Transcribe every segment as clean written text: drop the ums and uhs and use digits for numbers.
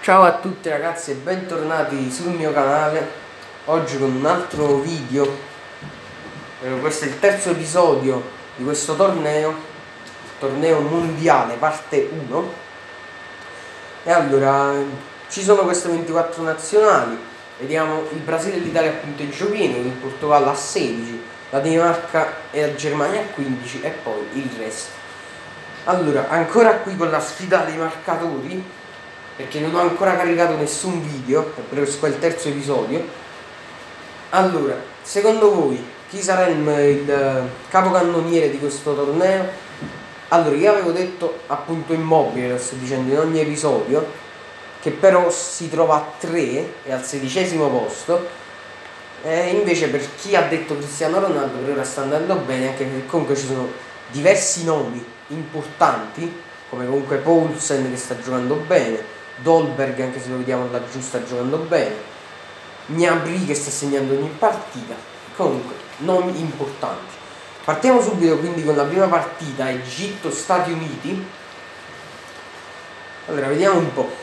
Ciao a tutti ragazzi e bentornati sul mio canale. Oggi con un altro video. Questo è il terzo episodio di questo torneo, il torneo mondiale parte 1. E allora ci sono queste 24 nazionali. Vediamo il Brasile e l'Italia a punteggio pieno, il Portogallo a 16, la Danimarca e la Germania a 15 e poi il resto. Allora, ancora qui con la sfida dei marcatori, perché non ho ancora caricato nessun video, per questo è il terzo episodio. Allora, secondo voi chi sarà il capocannoniere di questo torneo? Allora, io avevo detto appunto Immobile, lo sto dicendo in ogni episodio, che però si trova a 3 e al 16° posto. Invece per chi ha detto Cristiano Ronaldo per ora sta andando bene, anche perché comunque ci sono diversi nomi importanti, come comunque Poulsen che sta giocando bene, Dolberg, anche se lo vediamo laggiù, sta giocando bene, Gnabry che sta segnando ogni partita, comunque nomi importanti. Partiamo subito quindi con la prima partita, Egitto-Stati Uniti. Allora vediamo un po'.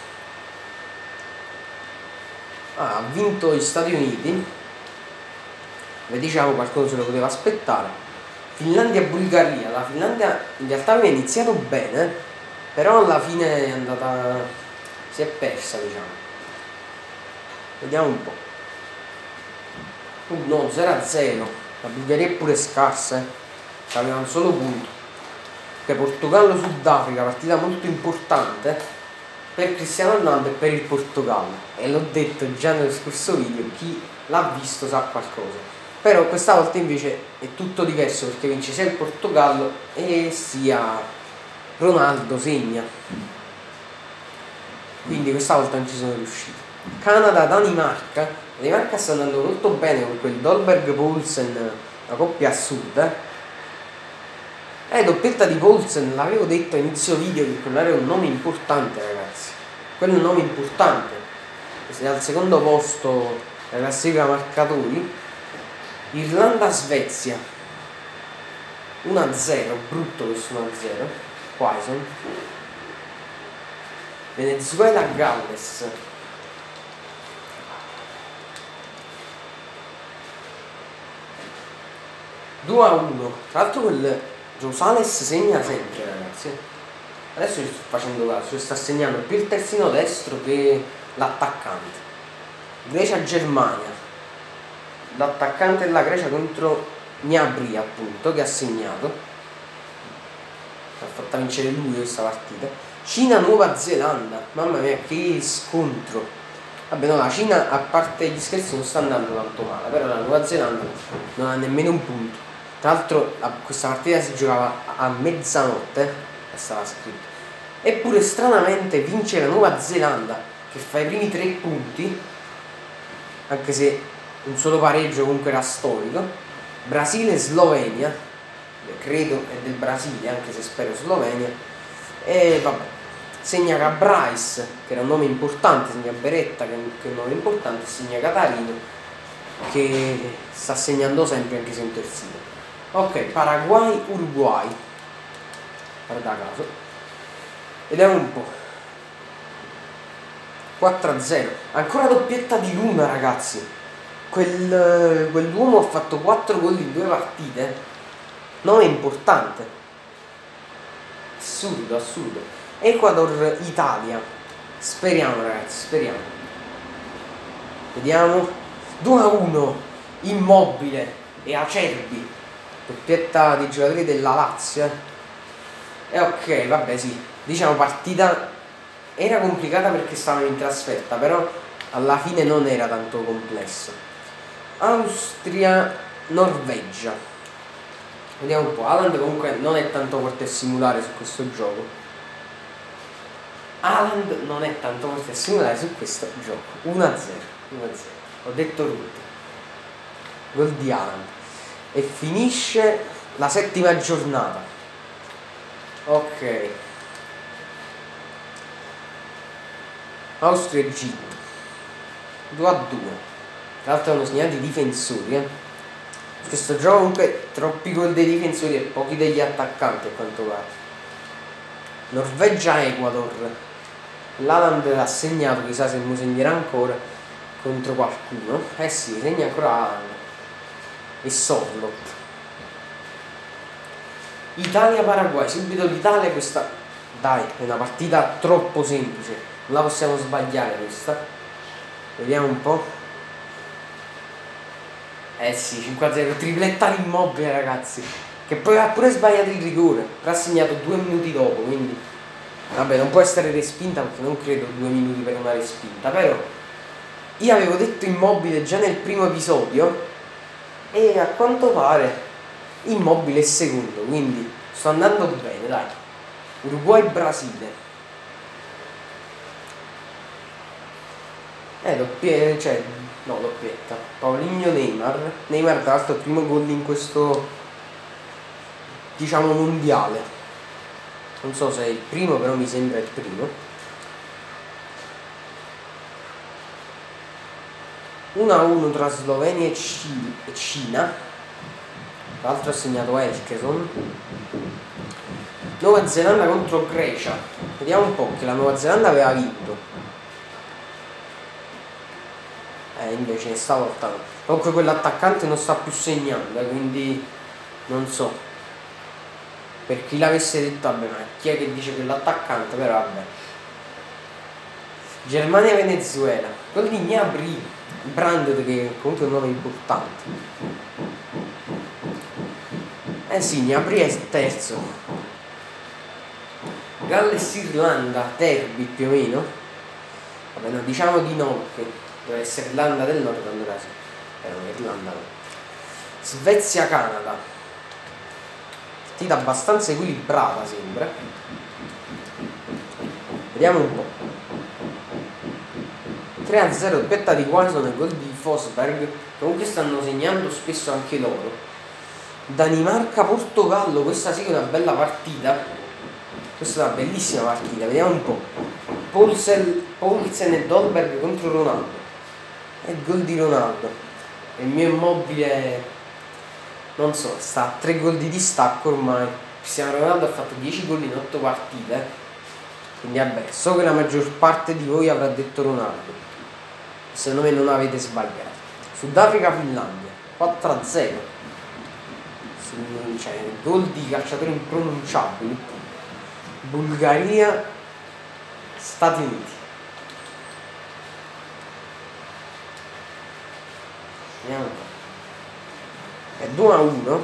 Ha vinto gli Stati Uniti, beh, diciamo qualcuno se lo poteva aspettare. Finlandia-Bulgaria, la Finlandia in realtà aveva iniziato bene, però alla fine è andata, si è persa, diciamo. Vediamo un po'. No, 0-0. La Bulgaria è pure scarsa, aveva un solo punto. Che Portogallo-Sudafrica, partita molto importante per Cristiano Ronaldo e per il Portogallo. E l'ho detto già nello scorso video, chi l'ha visto sa qualcosa. Però questa volta invece è tutto diverso, perché vince sia il Portogallo e sia Ronaldo segna. Quindi questa volta non ci sono riusciti. Canada-Danimarca. La Danimarca sta andando molto bene con quel Dolberg-Poulsen, una coppia assurda. Doppietta di Poulsen, l'avevo detto a inizio video che quello era un nome importante, ragazzi. Quello è un nome importante. Se è al secondo posto nella classifica marcatori. Irlanda-Svezia 1-0, brutto questo 1-0. Quaison. Venezuela-Galles 2-1. Tra l'altro quel Rosales segna sempre, ragazzi. Adesso ci sto facendo caso, sta segnando più il terzino destro che l'attaccante. Grecia-Germania. L'attaccante della Grecia contro Gnabry, appunto, che ha segnato. Ha fatto vincere lui questa partita. Cina-Nuova Zelanda. Mamma mia, che scontro. Vabbè, no, la Cina, a parte gli scherzi, non sta andando tanto male, però la Nuova Zelanda non ha nemmeno un punto. Tra l'altro questa partita si giocava a mezzanotte, stava scritto. Eppure stranamente vince la Nuova Zelanda, che fa i primi 3 punti, anche se un solo pareggio comunque era storico. Brasile-Slovenia, credo è del Brasile, anche se spero Slovenia. E vabbè, segna Cabrais, che era un nome importante, segna Beretta, che è un nome importante, segna Catarino, che sta segnando sempre anche se è un terzino. Ok, Paraguay-Uruguay, guarda caso. Vediamo un po'. 4-0, ancora doppietta di Luna, ragazzi. Quell'uomo ha fatto 4 gol in 2 partite. Nome importante. Assurdo, assurdo. Ecuador-Italia. Speriamo, ragazzi, speriamo. Vediamo. 2-1. Immobile e Acerbi. Doppietta dei giocatori della Lazio. E ok, vabbè, sì. Diciamo partita era complicata perché stavano in trasferta, però alla fine non era tanto complesso. Austria-Norvegia. Vediamo un po'. Haaland comunque non è tanto forte a simulare su questo gioco. Haaland non è tanto forte a simulare su questo gioco. 1-0. Ho detto tutto. Gol di Haaland. E finisce la 7ª giornata. Ok. Austria-Egitto 2-2. Tra l'altro hanno segnato i difensori, Questo gioco comunque troppi gol dei difensori e pochi degli attaccanti a quanto pare. Norvegia-Ecuador L'Haaland ha segnato, chissà se mi segnerà ancora contro qualcuno. Eh sì, segna ancora Haaland e Sorloth. Italia-Paraguay, subito l'Italia. Questa, dai, è una partita troppo semplice, non la possiamo sbagliare questa. Vediamo un po'. Eh sì, 5-0, tripletta all'Immobile, ragazzi, che poi ha pure sbagliato il rigore, però ha segnato 2 minuti dopo, quindi vabbè, non può essere respinta, perché non credo 2 minuti per una respinta. Però io avevo detto Immobile già nel primo episodio e a quanto pare Immobile è secondo, quindi sto andando bene, dai. Uruguay-Brasile. Cioè, no, doppietta. Paulinho Neymar. Neymar tra l'altro è il primo gol in questo, diciamo, mondiale. Non so se è il primo, però mi sembra il primo. 1-1 tra Slovenia e Cina. Tra l'altro ha segnato Elkeson. Nuova Zelanda contro Grecia. Vediamo un po', che la Nuova Zelanda aveva vinto. Invece stavolta no. Comunque quell'attaccante non sta più segnando, quindi non so. Per chi l'avesse detto, vabbè, ma chi è che dice quell'attaccante, però vabbè. Germania-Venezuela. Quello di Gnabry, Branded, che comunque è un nome importante. Eh sì, Gnabry è il terzo. Galles-Irlanda, derby più o meno. Vabbè, no, diciamo di no, che deve essere Irlanda del Nord, allora sì. Però Irlanda no. Svezia-Canada. Partita abbastanza equilibrata sembra. Vediamo un po'. 3-0, doppietta di Quaison e gol di Forsberg. Comunque stanno segnando spesso anche loro. Danimarca-Portogallo, questa sì che è una bella partita. Questa è una bellissima partita, vediamo un po'. Poulsen e Dolberg contro Ronaldo. E gol di Ronaldo. Il mio Immobile, non so, sta a 3 gol di distacco ormai. Cristiano Ronaldo ha fatto 10 gol in 8 partite. Quindi vabbè, so che la maggior parte di voi avrà detto Ronaldo. Secondo me non avete sbagliato. Sudafrica-Finlandia 4-0. Cioè, gol di calciatori impronunciabili. Bulgaria-Stati Uniti. Vediamo un po'. È 2-1.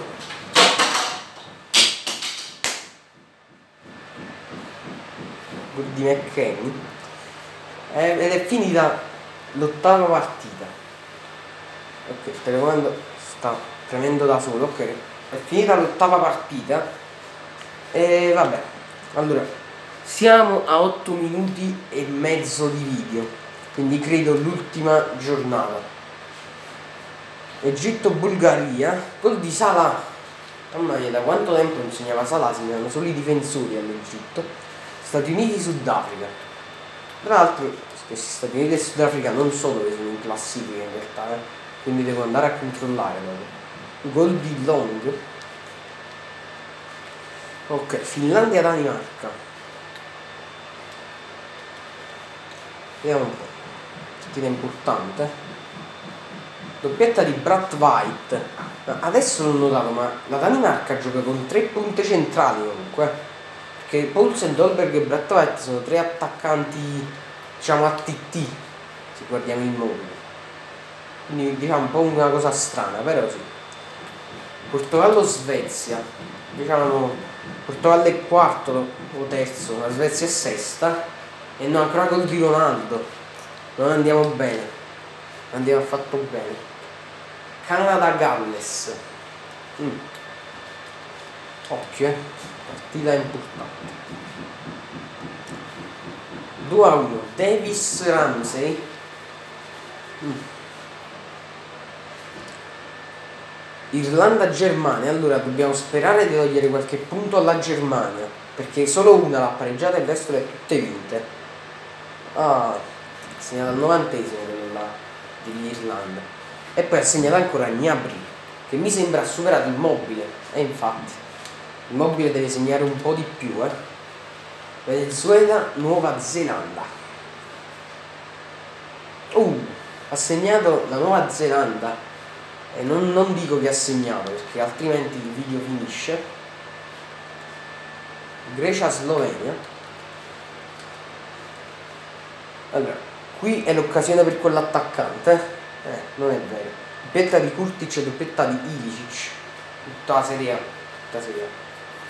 Gol di McKennie. Ed è finita l'ottava partita. Ok, il telecomando sta premendo da solo. Ok, è finita l'ottava partita. E vabbè, allora siamo a 8 minuti e mezzo di video, quindi credo l'ultima giornata. Egitto-Bulgaria, gol di Salah. Mamma mia, da quanto tempo non segnava Salah, segnavano solo i difensori all'Egitto. Stati Uniti-Sudafrica. Tra l'altro questi Stati Uniti e Sudafrica non so dove sono in classifica in realtà, quindi devo andare a controllare dopo. Gol di Long. Ok, Finlandia-Danimarca. Vediamo un po'. Partita importante. Doppietta di Brad White. Adesso l'ho notato, ma la Danimarca gioca con 3 punte centrali comunque. Perché Poulsen, Dolberg e Brad White sono 3 attaccanti, diciamo, a TT, se guardiamo il mondo. Quindi diciamo un po' una cosa strana, però sì. Portogallo-Svezia. Diciamo, Portogallo è quarto o terzo, la Svezia è sesta. E no, ancora gol di Ronaldo. Non andiamo bene. Andiamo fatto bene. Canada-Galles. Occhio, partita importante. 2-1. Davis-Ramsey. Irlanda-Germania. Allora dobbiamo sperare di togliere qualche punto alla Germania, perché solo una l'ha pareggiata e il resto le ha tutte vinte. Ah, segnato al 90esimo dell'Irlanda. E poi ha segnato ancora Gnabry, che mi sembra ha superato Immobile. E infatti Immobile deve segnare un po' di più. Venezuela, Nuova Zelanda. ha segnato la Nuova Zelanda, e non dico che ha segnato perché altrimenti il video finisce. Grecia-Slovenia. Allora, qui è l'occasione per quell'attaccante, non è vero, doppietta di Kurtic e doppietta di Ilicic, tutta la Serie A, tutta la Serie A.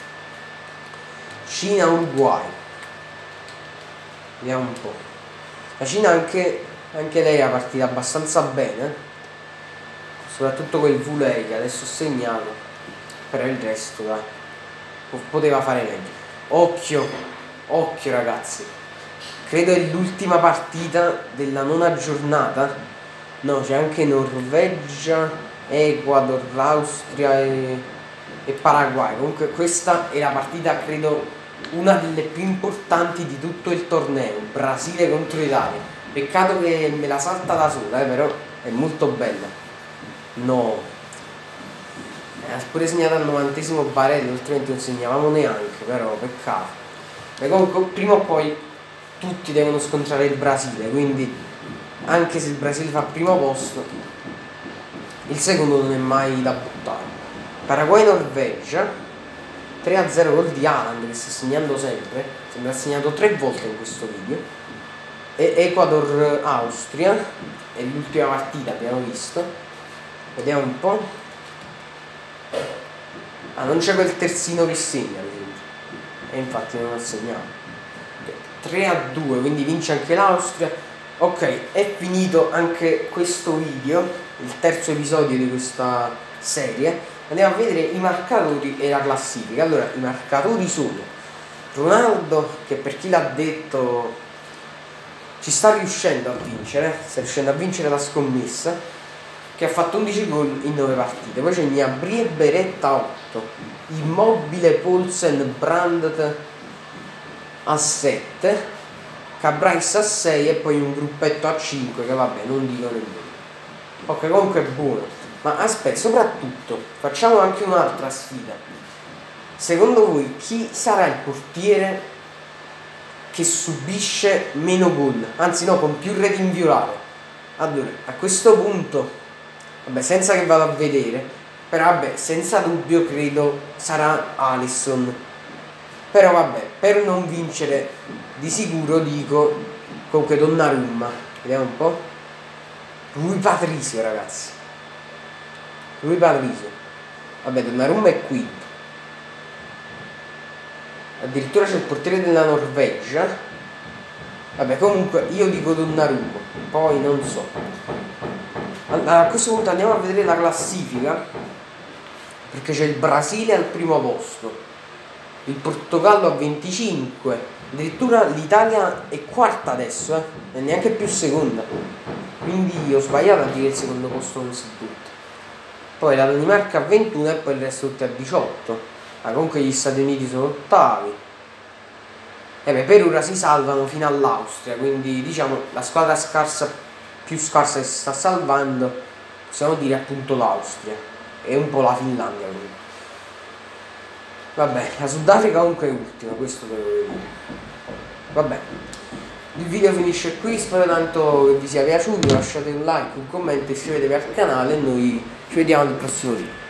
Cina-Uruguay, vediamo un po'. La Cina anche lei è partita abbastanza bene, soprattutto quel Vulei che adesso ha segnato, però il resto dai, poteva fare meglio. Occhio ragazzi, credo è l'ultima partita della nona giornata. No, c'è anche Norvegia, Ecuador, Austria e Paraguay. Comunque questa è la partita, credo, una delle più importanti di tutto il torneo. Brasile contro Italia. Peccato che me la salta da sola, però è molto bella. No, ha pure segnato al 90esimo Barelli, altrimenti non segnavamo neanche, però peccato. E comunque prima o poi tutti devono scontrare il Brasile, quindi anche se il Brasile fa primo posto, il secondo non è mai da buttare. Paraguay-Norvegia, 3-0 gol di Haaland che sta segnando sempre, sembra ha segnato 3 volte in questo video. E Ecuador-Austria, è l'ultima partita, abbiamo visto. Vediamo un po'. Ah, non c'è quel terzino che segna, e infatti non ha segnato. 3-2, quindi vince anche l'Austria. Ok, è finito anche questo video, il terzo episodio di questa serie. Andiamo a vedere i marcatori e la classifica. Allora, i marcatori sono Ronaldo, che per chi l'ha detto ci sta riuscendo a vincere, sta riuscendo a vincere la scommessa, che ha fatto 11 gol in 9 partite. Poi c'è Gnabry e Beretta 8, Immobile, Poulsen, Brandt a 7, Cabrais a 6 e poi un gruppetto a 5 che vabbè non dico nemmeno. Ok, comunque è buono. Ma aspetta, soprattutto facciamo anche un'altra sfida. Secondo voi chi sarà il portiere che subisce meno gol? Anzi no, con più reti inviolate. Allora, a questo punto, vabbè, senza che vado a vedere, però vabbè, senza dubbio credo sarà Alisson. Però vabbè, per non vincere di sicuro dico comunque Donnarumma. Vediamo un po'. Rui Patricio, ragazzi. Rui Patricio. Vabbè, Donnarumma è quinto. Addirittura c'è il portiere della Norvegia. Vabbè, comunque io dico Donnarumma, poi non so. Allora, a questo punto andiamo a vedere la classifica, perché c'è il Brasile al primo posto, il Portogallo a 25, addirittura l'Italia è quarta adesso, e neanche più seconda, quindi ho sbagliato a dire il secondo posto non si butta. Poi la Danimarca a 21 e poi il resto tutti a 18. Comunque gli Stati Uniti sono ottavi. E beh, per ora si salvano fino all'Austria, quindi diciamo la squadra più scarsa che si sta salvando, possiamo dire appunto l'Austria e un po' la Finlandia. Quindi. Vabbè, la Sudafrica comunque è ultima, questo devo dire. Vabbè, il video finisce qui, spero tanto che vi sia piaciuto, lasciate un like, un commento, iscrivetevi al canale e noi ci vediamo nel prossimo video.